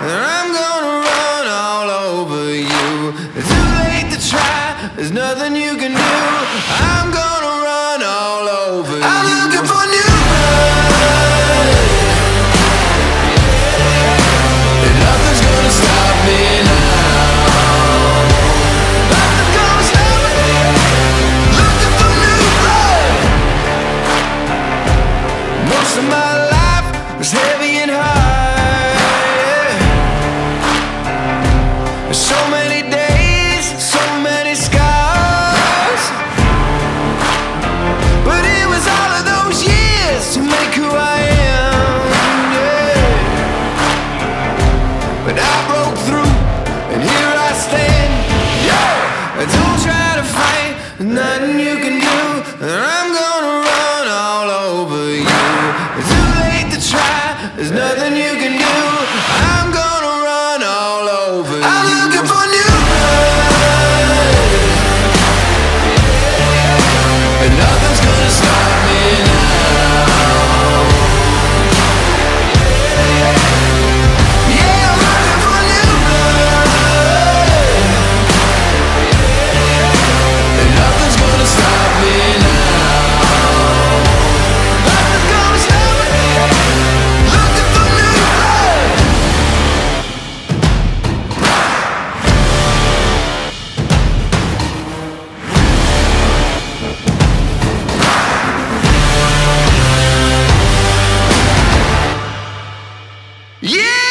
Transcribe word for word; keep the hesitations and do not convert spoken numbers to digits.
I'm gonna run all over you. It's too late to try, there's nothing you can do. I'm gonna run all over you. I'm looking for new blood, and nothing's gonna stop me now. Nothing's gonna stop me. Looking for new blood. Most of my life was heavy and hard. So many days, so many scars, but it was all of those years to make who I am, yeah. But I broke through, and here I stand, yeah. Don't try to fight, nothing you can do. I'm gonna run all over you. It's too late to try, there's nothing you can do. I'm gonna run all over you. I'm looking for new blood, and nothing's gonna stop me now. Yeah, I'm looking for new blood, and nothing's gonna stop me now. Nothing's gonna stop me. Looking for new blood. Yeah!